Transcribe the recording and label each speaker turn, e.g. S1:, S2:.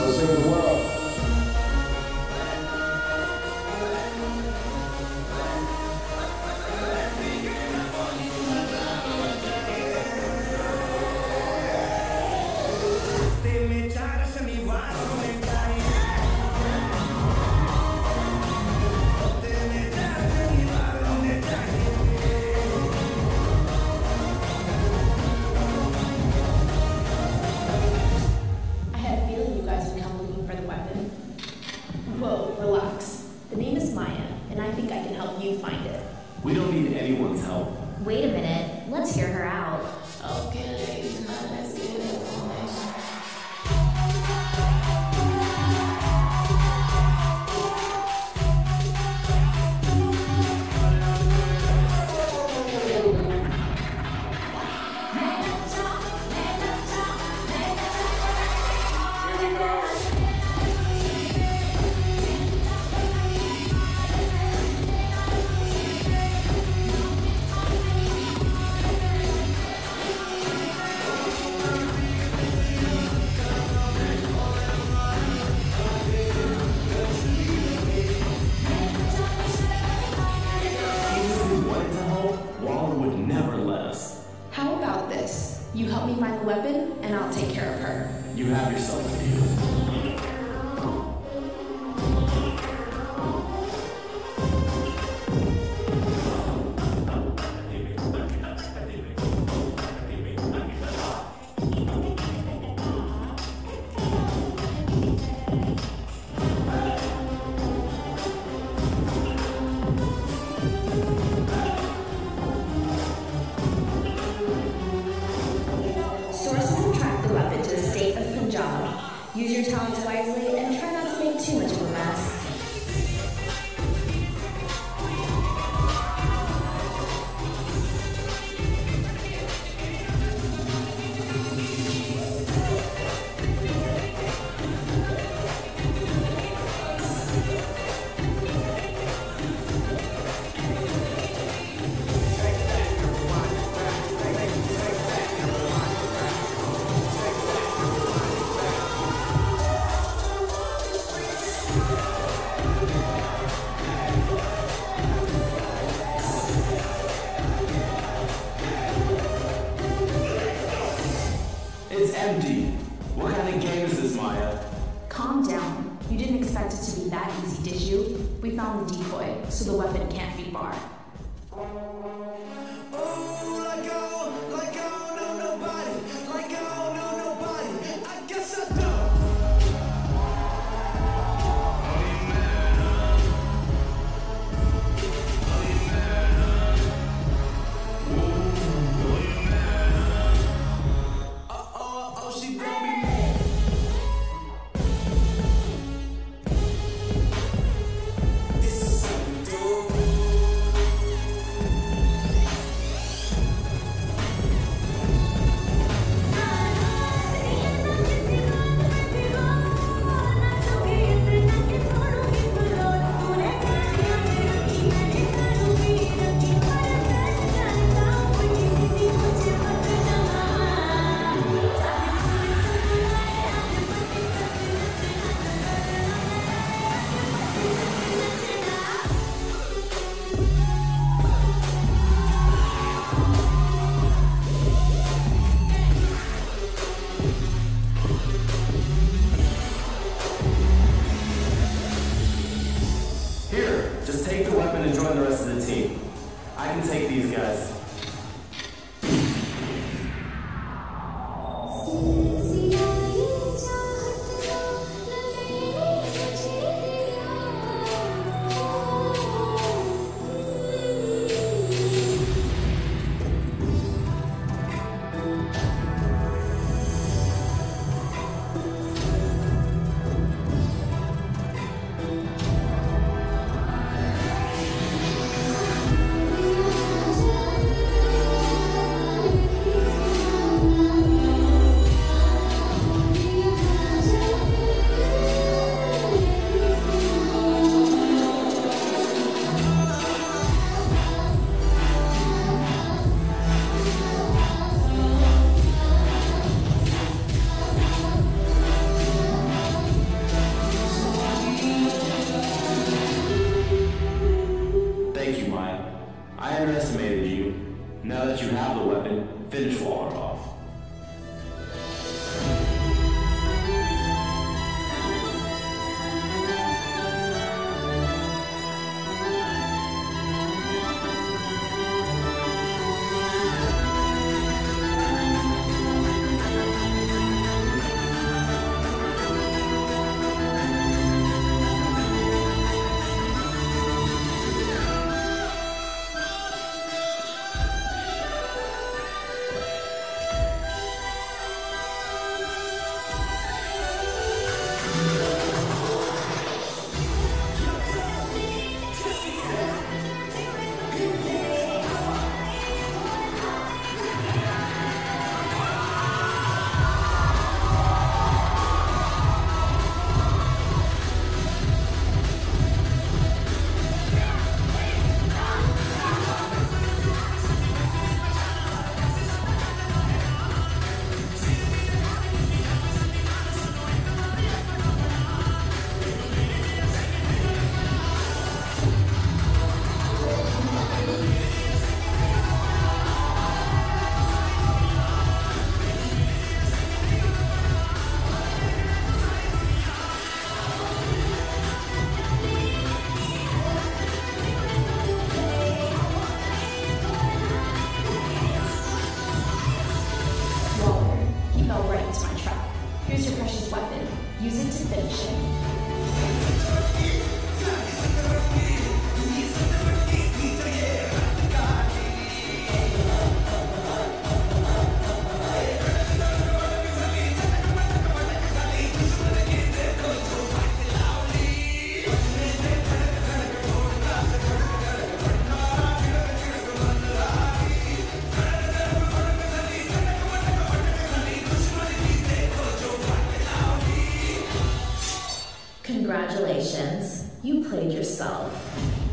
S1: to save the world.
S2: We don't need anyone's help.
S3: Wait a minute. Let's hear her out.
S4: Okay, ladies, now let's get information.
S3: How about this? You help me find the weapon, and I'll take care of her.
S2: You have yourself a deal.
S3: Use your talents wisely and try not to make too much of a mess.
S2: It's empty. What kind of game is this, Maya?
S3: Calm down. You didn't expect it to be that easy, did you? We found the decoy, so the weapon can't be far. finishing. Congratulations, you played yourself.